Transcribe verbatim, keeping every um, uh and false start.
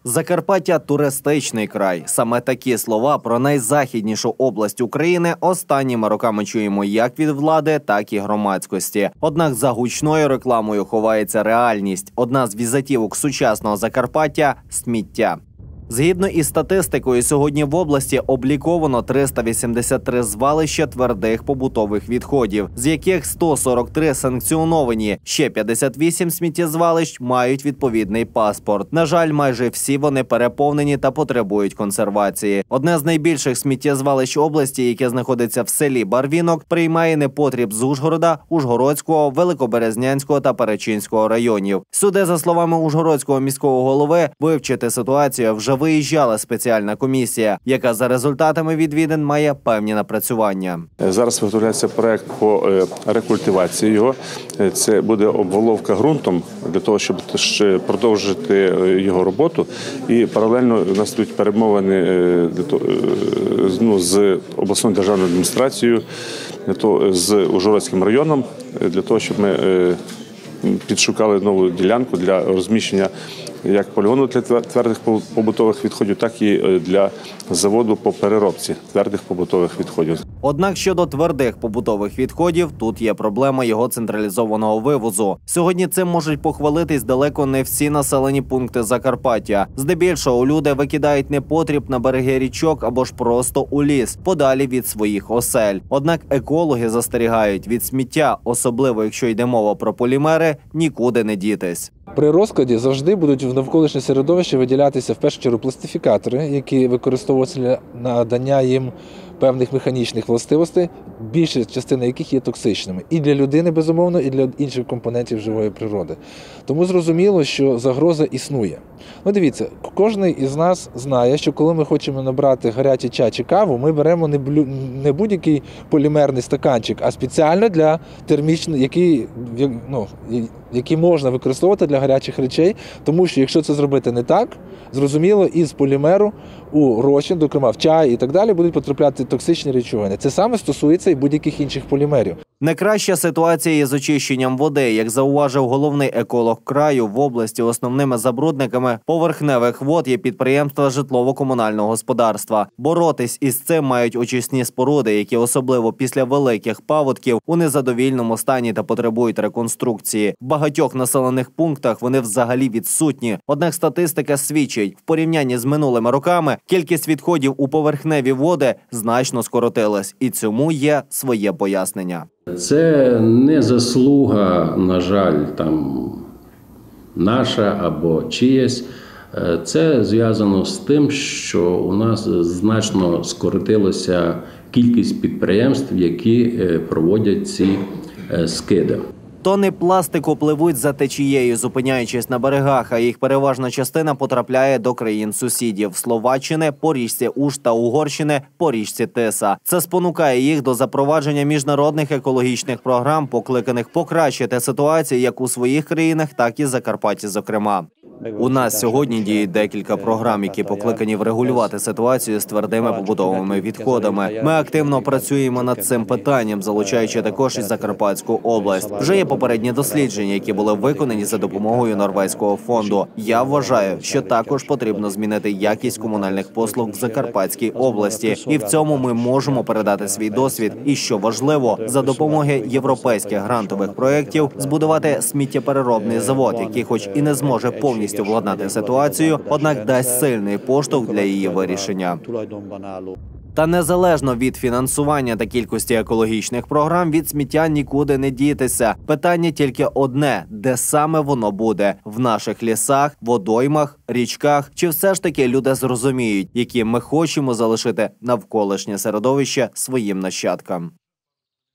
Закарпаття – туристичний край. Саме такі слова про найзахіднішу область України останніми роками чуємо як від влади, так і громадськості. Однак за гучною рекламою ховається реальність. Одна з візитівок сучасного Закарпаття – сміття. Згідно із статистикою, сьогодні в області обліковано триста вісімдесят три звалища твердих побутових відходів, з яких сто сорок три санкціоновані. Ще п'ятдесят вісім сміттєзвалищ мають відповідний паспорт. На жаль, майже всі вони переповнені та потребують консервації. Одне з найбільших сміттєзвалищ області, яке знаходиться в селі Барвінок, приймає непотріб з Ужгорода, Ужгородського, Великоберезнянського та Перечинського районів. Сюди, за словами Ужгородського міського голови, вивчити ситуацію вже виїжджала спеціальна комісія, яка за результатами відвідин має певні напрацювання. Зараз виготовляється проект по рекультивації його. Це буде обволовка ґрунтом для того, щоб продовжити його роботу. І паралельно у нас тут перемовини ну, з обласною державною адміністрацією, з Ужгородським районом, для того, щоб ми підшукали нову ділянку для розміщення як полігону для твердих побутових відходів, так і для заводу по переробці твердих побутових відходів. Однак щодо твердих побутових відходів, тут є проблема його централізованого вивозу. Сьогодні цим можуть похвалитись далеко не всі населені пункти Закарпаття. Здебільшого люди викидають непотріб на береги річок або ж просто у ліс, подалі від своїх осель. Однак екологи застерігають, від сміття, особливо якщо йде мова про полімери, нікуди не дітись. При розкладі завжди будуть в навколишнє середовище виділятися в першу чергу пластифікатори, які використовуються для надання їм певних механічних властивостей, більша частина яких є токсичними. І для людини, безумовно, і для інших компонентів живої природи. Тому зрозуміло, що загроза існує. Ну, дивіться, кожен із нас знає, що коли ми хочемо набрати гарячий чай чи каву, ми беремо не, блю... не будь-який полімерний стаканчик, а спеціально для термічних, який, ну, які можна використовувати для гарячих речей, тому що якщо це зробити не так, зрозуміло, із полімеру у розчин, зокрема в чай і так далі, будуть потрапляти токсичні речовини. Це саме стосується і будь-яких інших полімерів. Не краща ситуація із очищенням води. Як зауважив головний еколог краю, в області основними забрудниками поверхневих вод є підприємства житлово-комунального господарства. Боротись із цим мають очисні споруди, які особливо після великих паводків у незадовільному стані та потребують реконструкції. В багатьох населених пунктах вони взагалі відсутні. Однак статистика свідчить, в порівнянні з минулими роками кількість відходів у поверхневі води значно скоротилась. І цьому є своє пояснення. Це не заслуга, на жаль, там наша або чиясь. Це зв'язано з тим, що у нас значно скоротилася кількість підприємств, які проводять ці скиди. Тони пластику пливуть за течією, зупиняючись на берегах, а їх переважна частина потрапляє до країн-сусідів – Словаччини, по річці Уж та Угорщини, по річці Тиса. Це спонукає їх до запровадження міжнародних екологічних програм, покликаних покращити ситуацію як у своїх країнах, так і Закарпатті зокрема. У нас сьогодні діють декілька програм, які покликані врегулювати ситуацію з твердими побутовими відходами. Ми активно працюємо над цим питанням, залучаючи також і Закарпатську область. Вже є попередні дослідження, які були виконані за допомогою Норвезького фонду. Я вважаю, що також потрібно змінити якість комунальних послуг в Закарпатській області. І в цьому ми можемо передати свій досвід. І, що важливо, за допомоги європейських грантових проєктів збудувати сміттєпереробний завод, який хоч і не зможе повністю владнати ситуацію, однак дасть сильний поштовх для її вирішення. Та незалежно від фінансування та кількості екологічних програм, від сміття нікуди не дітися. Питання тільки одне – де саме воно буде? В наших лісах, водоймах, річках? Чи все ж таки люди зрозуміють, які ми хочемо залишити навколишнє середовище своїм нащадкам?